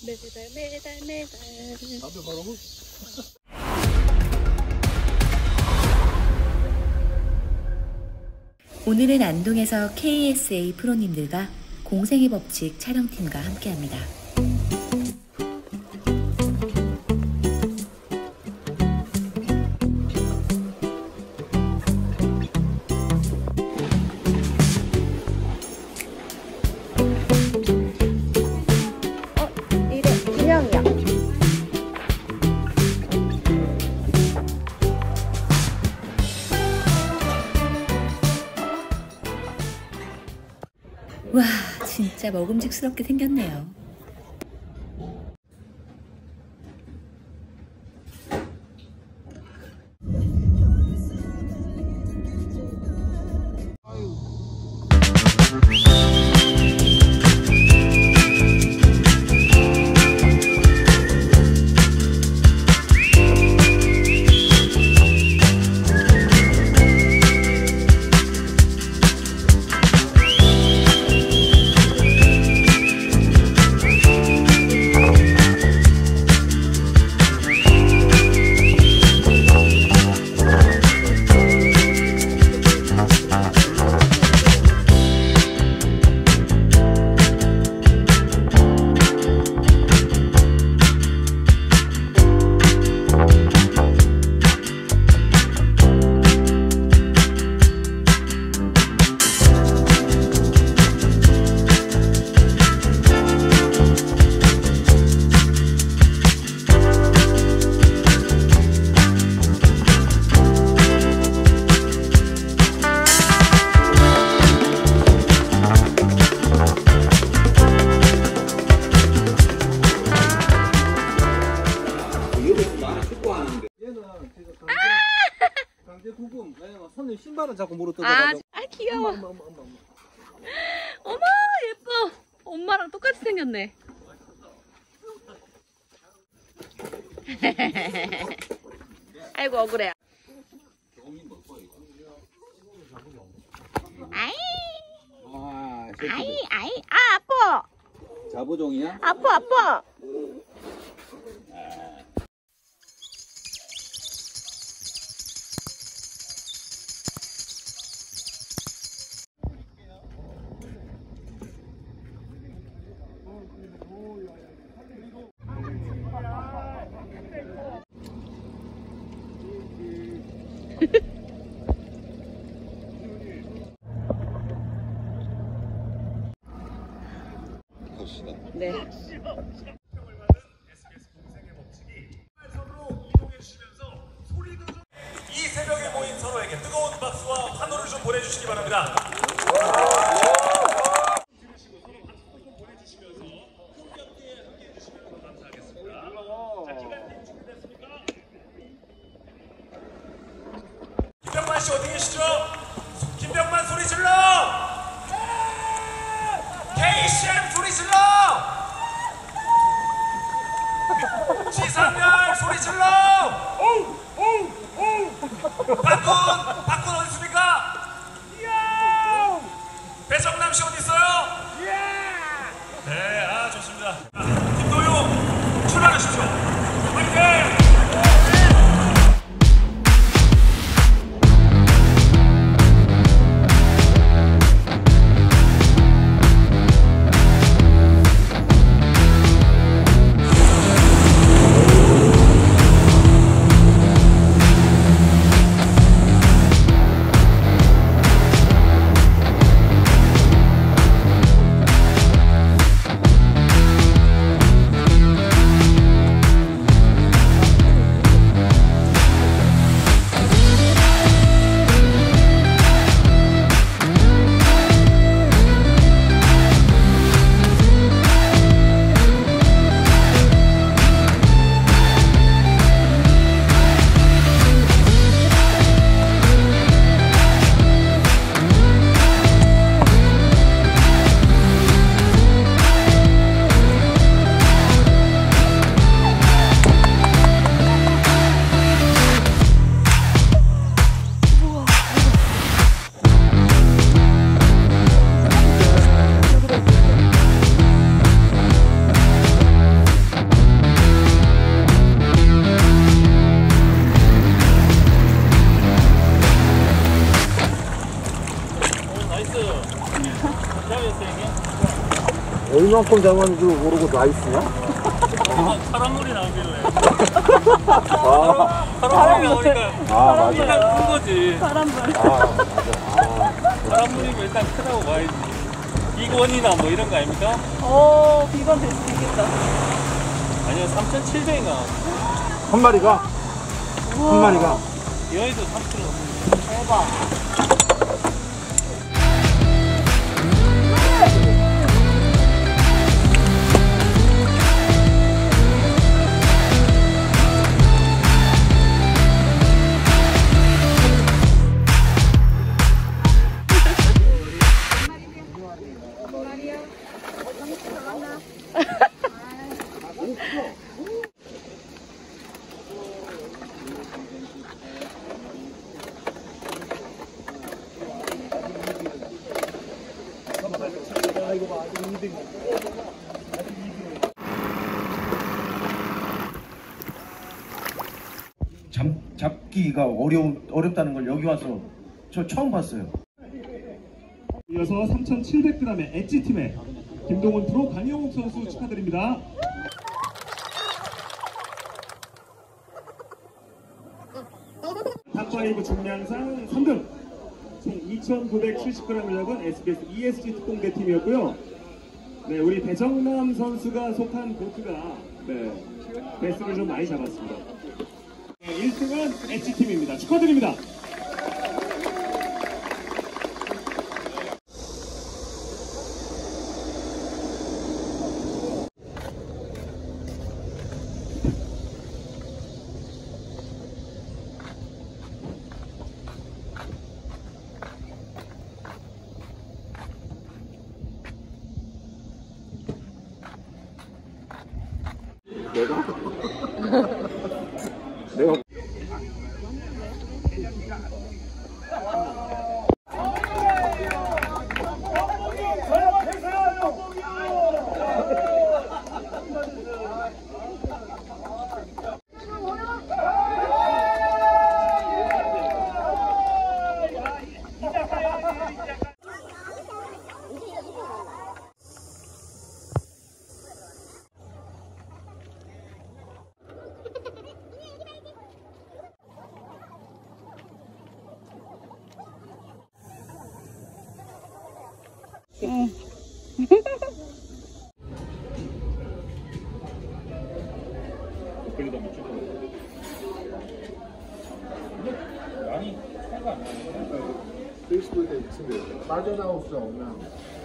매달 매달 매달. 앞에 바로 오늘은 안동에서 KSA 프로님들과 공생의 법칙 촬영팀과 함께합니다. 이래 인형이야. 와, 진짜 먹음직스럽게 생겼네요. 선생님 신발은 자꾸 물어 뜯어가지고. 귀여워. 어머 예뻐. 엄마랑 똑같이 생겼네. 아이고 억울해. 아이 아이 아파. 자부종이야? 아파. 네. 이 새벽에 모인 서로에게 뜨거운 박수와 환호를 좀 보내주시기 바랍니다. 김병만 씨 어디 계시죠? 김병만 소리 질러! KCM 소리 질러! 지상렬 소리 질러! 박군 어디 있습니까? 배정남 씨 어디 있어요? 네, 좋습니다. 김도용 출발하시죠. 화이팅! 얼만큼 잡았는지 모르고 나이스냐? 사람물이 나오길래. 아, 사람물이 나오니까 맞아. 일단 큰 거지. 사람들. 사람물이면 일단 크다고 봐야지. 비건이나 뭐 이런 거 아닙니까? 비건 될 수 있겠다. 아니요, 3,700인가. 한 마리가? 한 마리가? 여의도 3kg 넘는데. 대박. 잡기가 어렵다는 걸 여기 와서 저 처음 봤어요. 이어서 3,700g의 엣지팀의 김동훈 프로 강영욱 선수 축하드립니다. 탑5 중량상 3등 총 2,970g을 잡은 SBS ESG 특공대 팀이었고요. 네, 우리 배정남 선수가 속한 보트가 베스를 좀 많이 잡았습니다. 1등은 엣지팀입니다. 축하드립니다. 내가 페이스북에 있으면 빠져나올 수 없나?